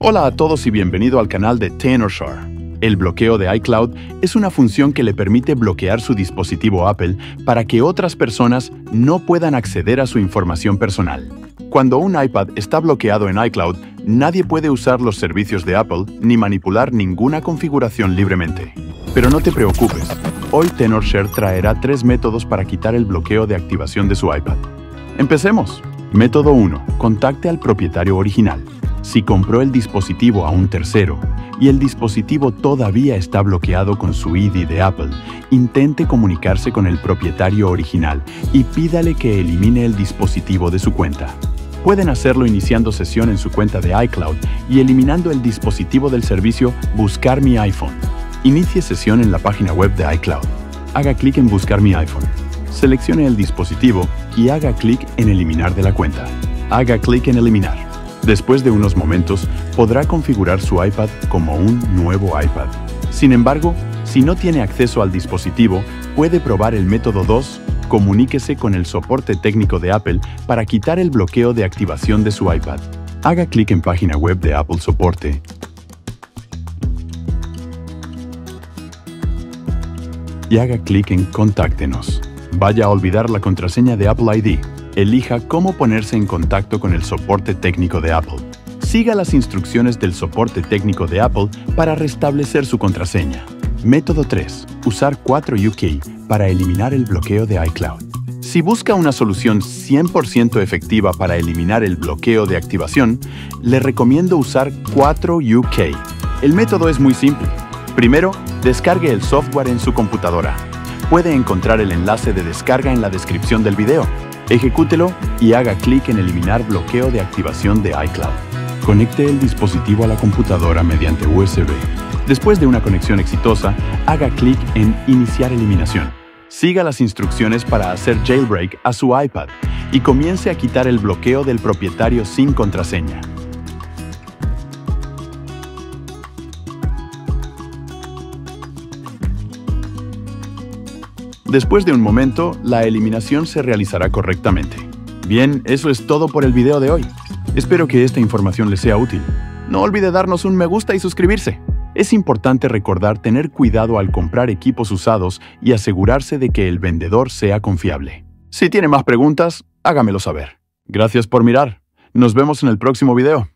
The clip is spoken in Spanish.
Hola a todos y bienvenido al canal de Tenorshare. El bloqueo de iCloud es una función que le permite bloquear su dispositivo Apple para que otras personas no puedan acceder a su información personal. Cuando un iPad está bloqueado en iCloud, nadie puede usar los servicios de Apple ni manipular ninguna configuración libremente. Pero no te preocupes, hoy Tenorshare traerá 3 métodos para quitar el bloqueo de activación de su iPad. ¡Empecemos! Método 1. Contacte al propietario original. Si compró el dispositivo a un tercero y el dispositivo todavía está bloqueado con su ID de Apple, intente comunicarse con el propietario original y pídale que elimine el dispositivo de su cuenta. Pueden hacerlo iniciando sesión en su cuenta de iCloud y eliminando el dispositivo del servicio Buscar mi iPhone. Inicie sesión en la página web de iCloud. Haga clic en Buscar mi iPhone. Seleccione el dispositivo y haga clic en Eliminar de la cuenta. Haga clic en Eliminar. Después de unos momentos, podrá configurar su iPad como un nuevo iPad. Sin embargo, si no tiene acceso al dispositivo, puede probar el método 2, comuníquese con el soporte técnico de Apple para quitar el bloqueo de activación de su iPad. Haga clic en página web de Apple Soporte. Y haga clic en Contáctenos. Vaya a olvidar la contraseña de Apple ID. Elija cómo ponerse en contacto con el soporte técnico de Apple. Siga las instrucciones del soporte técnico de Apple para restablecer su contraseña. Método 3. Usar 4UK para eliminar el bloqueo de iCloud. Si busca una solución 100% efectiva para eliminar el bloqueo de activación, le recomiendo usar 4UK. El método es muy simple. Primero, descargue el software en su computadora. Puede encontrar el enlace de descarga en la descripción del video. Ejecútelo y haga clic en Eliminar bloqueo de activación de iCloud. Conecte el dispositivo a la computadora mediante USB. Después de una conexión exitosa, haga clic en Iniciar eliminación. Siga las instrucciones para hacer jailbreak a su iPad y comience a quitar el bloqueo del propietario sin contraseña. Después de un momento, la eliminación se realizará correctamente. Bien, eso es todo por el video de hoy. Espero que esta información les sea útil. No olvide darnos un me gusta y suscribirse. Es importante recordar tener cuidado al comprar equipos usados y asegurarse de que el vendedor sea confiable. Si tiene más preguntas, hágamelo saber. Gracias por mirar. Nos vemos en el próximo video.